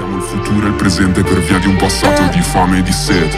Siamo il futuro e il presente per via di un passato di fame e di sete.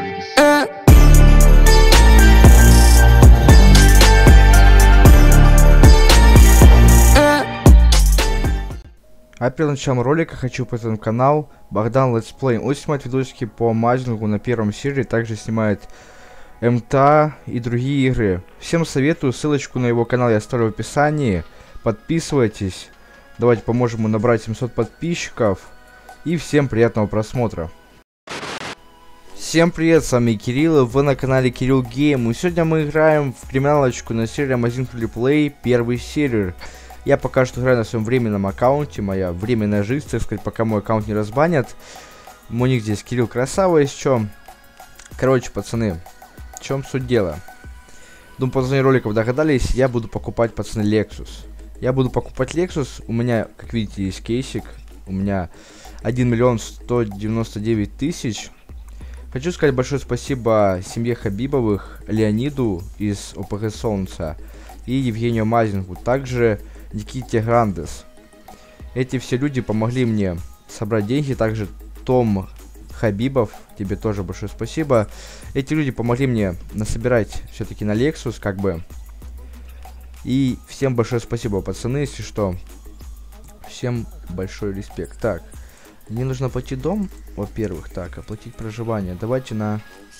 А перед началом ролика хочу показать канал Богдан Let's Play. Он снимает видосики по майнингу на первом сервере, также снимает МТА и другие игры. Всем советую, ссылочку на его канал я оставлю в описании. Подписывайтесь, давайте поможем ему набрать 700 подписчиков. И всем приятного просмотра. Всем привет, с вами Кирилл, и вы на канале Кирилл Гейм. И сегодня мы играем в криминалочку на сервере Amazing Play, первый сервер. Я пока что играю на своем временном аккаунте, моя временная жизнь, так сказать, пока мой аккаунт не разбанят. Мой ник здесь Кирилл Красава, есть чё. Короче, пацаны, в чем суть дела? Думаю, по названию роликов догадались, я буду покупать, пацаны, Lexus. Я буду покупать Lexus, у меня, как видите, есть кейсик, у меня 1 миллион 199 тысяч. Хочу сказать большое спасибо семье Хабибовых, Леониду из ОПГ Солнца и Евгению Мазингу, также Никите Грандес. Эти все люди помогли мне собрать деньги, также Том Хабибов, тебе тоже большое спасибо. Эти люди помогли мне насобирать все-таки на Lexus, как бы. И всем большое спасибо, пацаны, если что. Всем большой респект. Так, мне нужно пойти дом, во-первых, так, оплатить проживание. Давайте на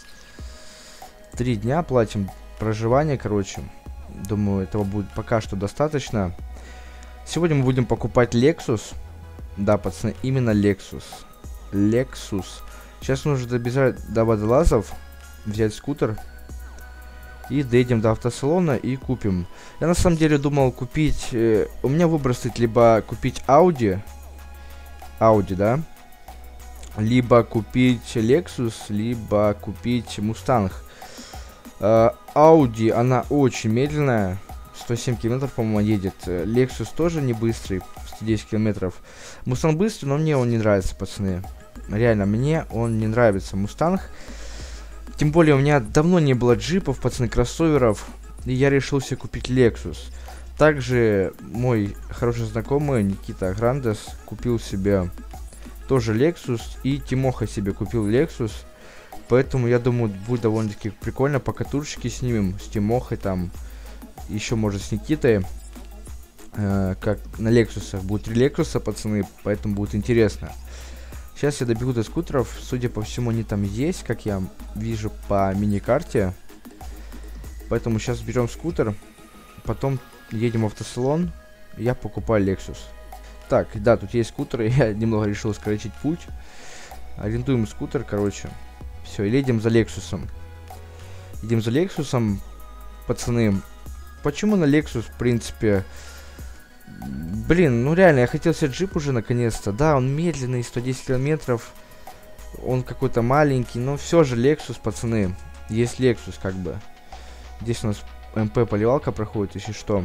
3 дня платим проживание, короче. Думаю, этого будет пока что достаточно. Сегодня мы будем покупать Lexus. Да, пацаны, именно Lexus. Lexus. Сейчас нужно добежать до водолазов, взять скутер. И доедем до автосалона и купим. Я на самом деле думал купить... у меня выбор стоит либо купить Audi, да? Либо купить Lexus, либо купить Mustang. Audi, она очень медленная. 107 километров, по-моему, едет. Lexus тоже не быстрый, 110 километров. Mustang быстрый, но мне он не нравится, пацаны. Реально, мне он не нравится, Mustang. Тем более, у меня давно не было джипов, пацаны, кроссоверов. И я решил себе купить Lexus. Также мой хороший знакомый Никита Грандес купил себе тоже Lexus. И Тимоха себе купил Lexus. Поэтому, я думаю, будет довольно-таки прикольно. Покатушечки снимем с Тимохой там. Еще, может, с Никитой. Как на Лексусах. Будет 3 Лексуса, пацаны. Поэтому будет интересно. Сейчас я добегу до скутеров. Судя по всему, они там есть, как я вижу по мини-карте. Поэтому сейчас берем скутер. Потом едем в автосалон. Я покупаю Lexus. Так, да, тут есть скутер. Я немного решил скоротить путь. Арендуем скутер, короче. Все, и едем за Лексусом. Едем за Лексусом, пацаны. Почему на Lexus, в принципе... Блин, ну реально, я хотел себе джип уже наконец-то. Да, он медленный, 110 километров. Он какой-то маленький, но все же Lexus, пацаны. Есть Lexus, как бы. Здесь у нас МП поливалка проходит, если что.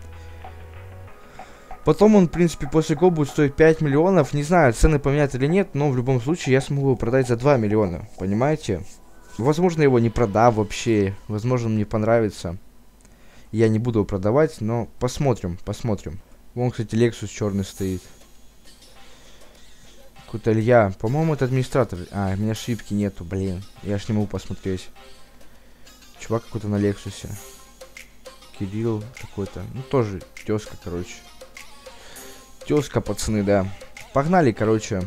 Потом он, в принципе, после го будет стоить 5 миллионов. Не знаю, цены поменять или нет, но в любом случае я смогу его продать за 2 миллиона. Понимаете? Возможно, его не продам вообще. Возможно, мне понравится. Я не буду его продавать, но посмотрим, посмотрим. Вон, кстати, Lexus черный стоит. Какой-то Илья. По-моему, это администратор. А, у меня ошибки нету, блин. Я ж не могу посмотреть. Чувак какой-то на Лексусе. Кирилл какой-то. Ну, тоже тезка, короче. Тезка, пацаны, да. Погнали, короче.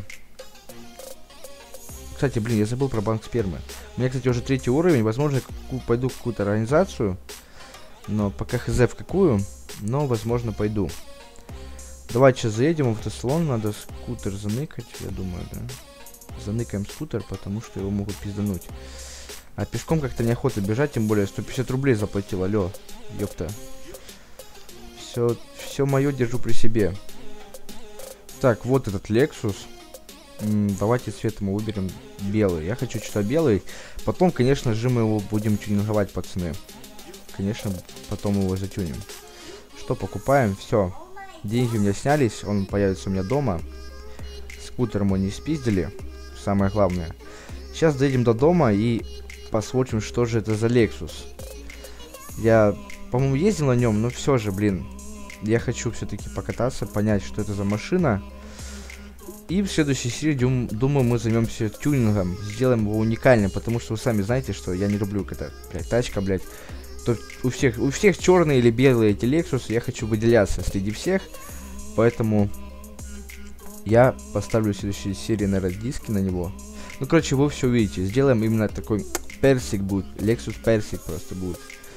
Кстати, блин, я забыл про банк спермы. У меня, кстати, уже 3-й уровень. Возможно, я пойду в какую-то организацию. Но пока хз в какую. Но, возможно, пойду. Давайте сейчас заедем в автосалон. Надо скутер заныкать, я думаю, да. Заныкаем скутер, потому что его могут пиздануть. А пешком как-то неохота бежать, тем более 150 рублей заплатил, алё. Ёпта. Все мое держу при себе. Так, вот этот Lexus. Давайте цвет мы выберем белый. Я хочу что-то белый. Потом, конечно же, мы его будем тюнинговать, пацаны. Конечно, потом его затюним. Что покупаем? Все. Деньги у меня снялись. Он появится у меня дома. Скутер мы не спиздили. Самое главное. Сейчас доедем до дома и посмотрим, что же это за Lexus. Я, по-моему, ездил на нем, но все же, блин. Я хочу все-таки покататься, понять, что это за машина. И в следующей серии, думаю, мы займемся тюнингом, сделаем его уникальным, потому что вы сами знаете, что я не люблю, когда, блядь, тачка, блядь. То у всех черные или белые эти Lexus, я хочу выделяться среди всех, поэтому я поставлю в следующей серии, наверное, диски на него. Ну, короче, вы все увидите, сделаем именно такой персик будет, Lexus персик просто будет.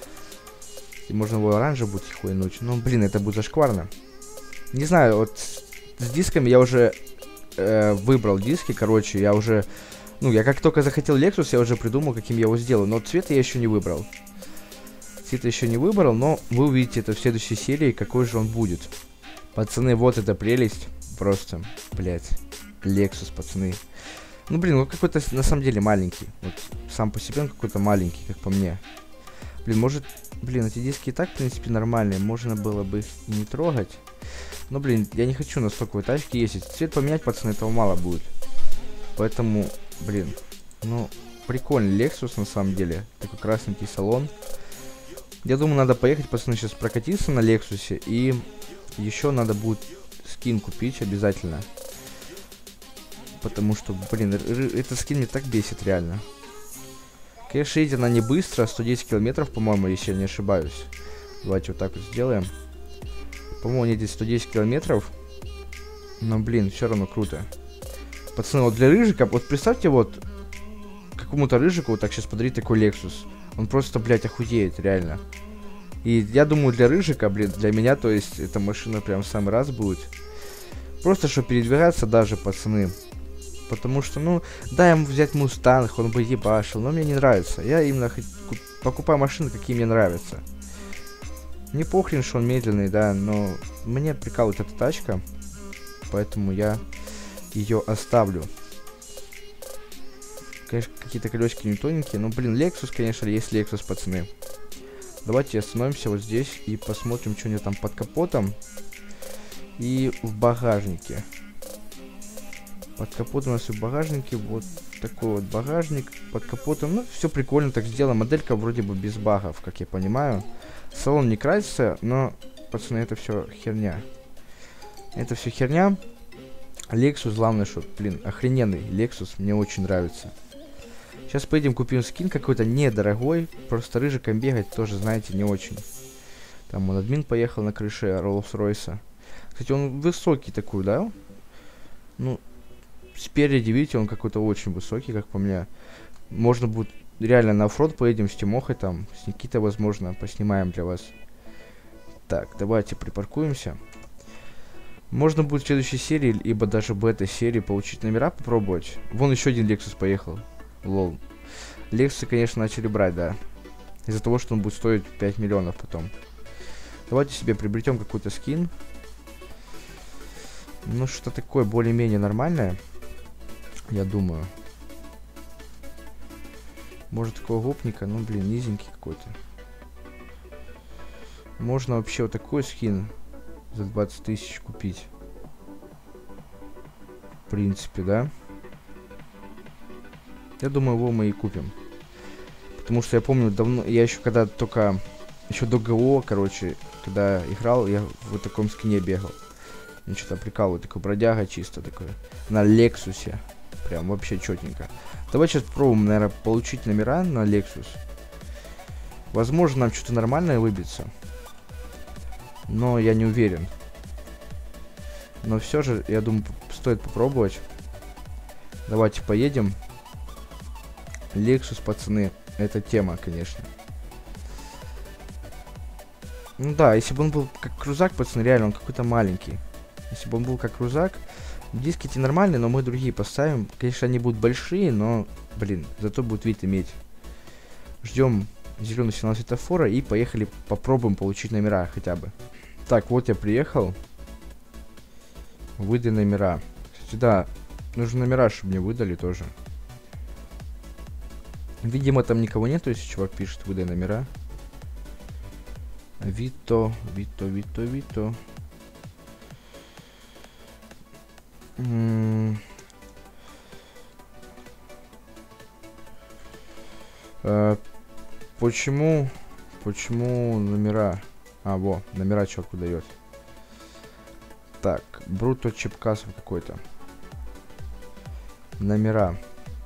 И можно его оранжевый будет хуйнуть, но, блин, это будет зашкварно. Не знаю, вот с дисками я уже выбрал диски, короче, я уже, ну, я как только захотел Lexus, я уже придумал, каким я его сделаю, но цвет я еще не выбрал. Цвет еще не выбрал, но вы увидите это в следующей серии, какой же он будет. Пацаны, вот это прелесть, просто, блять, Lexus, пацаны. Ну, блин, он какой-то на самом деле маленький, вот, сам по себе он какой-то маленький, как по мне. Блин, может, блин, эти диски и так, в принципе, нормальные, можно было бы их и не трогать. Но, блин, я не хочу на стоковой тачке ездить. Цвет поменять, пацаны, этого мало будет. Поэтому, блин, ну, прикольный Lexus, на самом деле. Такой красненький салон. Я думаю, надо поехать, пацаны, сейчас прокатиться на Lexus. И еще надо будет скин купить обязательно. Потому что, блин, этот скин мне так бесит, реально. Конечно, едет она не быстро, 110 километров, по-моему, если я не ошибаюсь. Давайте вот так вот сделаем. По-моему, едет 110 километров. Но, блин, все равно круто. Пацаны, вот для рыжика, вот представьте, вот какому-то рыжику вот так сейчас подарить такой Lexus. Он просто, блядь, охуеет, реально. И я думаю, для рыжика, блин, для меня, то есть, эта машина прям в самый раз будет. Просто, чтобы передвигаться даже, пацаны. Потому что, ну, да, ему взять Мустанг, он бы ебашил, но мне не нравится. Я именно покупаю машины, какие мне нравятся. Не похрен, что он медленный, да, но мне прикалывает эта тачка. Поэтому я ее оставлю. Конечно, какие-то колесики не тоненькие, но, блин, Lexus, конечно, есть Lexus, пацаны. Давайте остановимся вот здесь и посмотрим, что у него там под капотом. И в багажнике. Под капотом у нас и в багажнике вот такой вот багажник. Под капотом, ну, все прикольно так сделано. Моделька вроде бы без багов, как я понимаю. Салон не красится, но, пацаны, это все херня. Это все херня. Lexus, главное, что, блин, охрененный Lexus, мне очень нравится. Сейчас поедем купим скин какой-то недорогой. Просто рыжиком бегать тоже, знаете, не очень. Там он админ поехал на крыше Rolls-Royce. Кстати, он высокий такой, да? Ну, спереди, видите, он какой-то очень высокий, как по мне. Можно будет реально на оффроуд поедем с Тимохой там, с Никитой, возможно, поснимаем для вас. Так, давайте припаркуемся. Можно будет в следующей серии, либо даже в этой серии получить номера, попробовать. Вон еще один Lexus поехал. Лол. Lexus, конечно, начали брать, да. Из-за того, что он будет стоить 5 миллионов потом. Давайте себе приобретем какой-то скин. Ну, что такое более-менее нормальное. Я думаю. Может, такого гопника, ну, блин, низенький какой-то. Можно вообще вот такой скин за 20 тысяч купить. В принципе, да. Я думаю, его мы и купим. Потому что я помню, давно, я еще когда только, еще до ГО, короче, когда играл, я в вот таком скине бегал. Мне что-то прикалывает, такой бродяга чисто такой. На Лексусе. Прям вообще четенько. Давай сейчас попробуем, наверное, получить номера на Lexus. Возможно, нам что-то нормальное выбьется. Но я не уверен. Но все же, я думаю, стоит попробовать. Давайте поедем. Lexus, пацаны, это тема, конечно. Ну да, если бы он был как крузак, пацаны, реально, он какой-то маленький. Если бы он был как крузак. Диски эти нормальные, но мы другие поставим. Конечно, они будут большие, но, блин, зато будет вид иметь. Ждем зеленый сигнал светофора и поехали попробуем получить номера хотя бы. Так, вот я приехал. Выдай номера. Кстати, да, нужны номера, чтобы мне выдали тоже. Видимо, там никого нету, если чувак пишет, выдай номера. Вито. Почему номера? А, во, номера чувак выдает. Так, Бруто Чепкасов какой-то. Номера.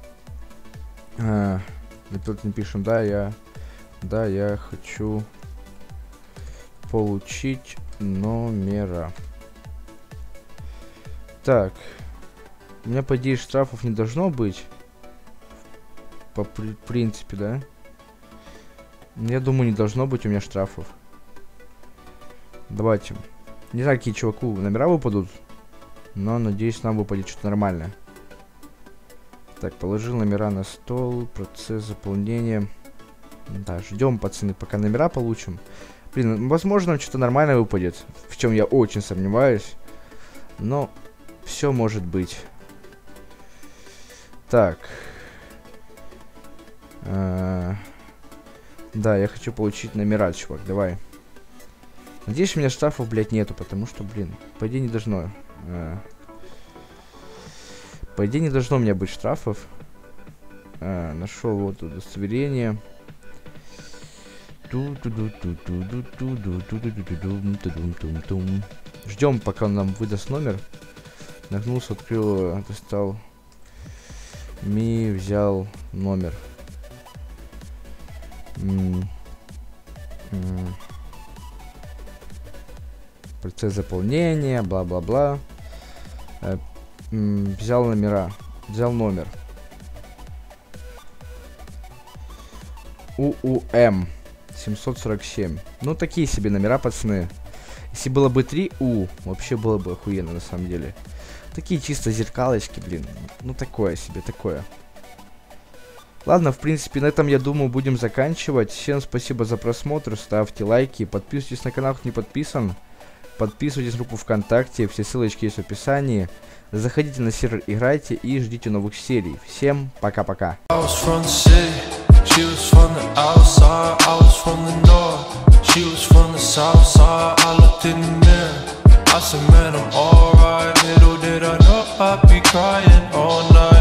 Тут не пишем, да, я хочу получить номера. Так. У меня, по идее, штрафов не должно быть. По принципе, да? Я думаю, не должно быть у меня штрафов. Давайте. Не знаю, какие чуваку номера выпадут. Но, надеюсь, нам выпадет что-то нормальное. Так, положил номера на стол. Процесс заполнения. Да, ждем, пацаны, пока номера получим. Блин, возможно, нам что-то нормальное выпадет. В чем я очень сомневаюсь. Но все может быть. Так. Да, я хочу получить номера, чувак, давай. Надеюсь, у меня штрафов, блядь, нету, потому что, блин, по идее не должно. По идее не должно у меня быть штрафов. Нашел вот удостоверение. Ждем, пока он нам выдаст номер. Нагнулся, открыл, достал. Взял номер. Процесс заполнения, бла-бла-бла. Взял номера. Взял номер. УУМ 747. Ну, такие себе номера, пацаны. Если было бы 3 У, вообще было бы охуенно, на самом деле. Такие чисто зеркалочки, блин. Ну, такое себе, такое. Ладно, в принципе, на этом, я думаю, будем заканчивать. Всем спасибо за просмотр, ставьте лайки, подписывайтесь на канал, кто не подписан. Подписывайтесь на группу ВКонтакте, все ссылочки есть в описании. Заходите на сервер, играйте и ждите новых серий. Всем пока-пока. She was from the outside, I was from the north. She was from the south side, I looked in the mirror. I said, man, I'm alright. Little did I know I'd be crying all night.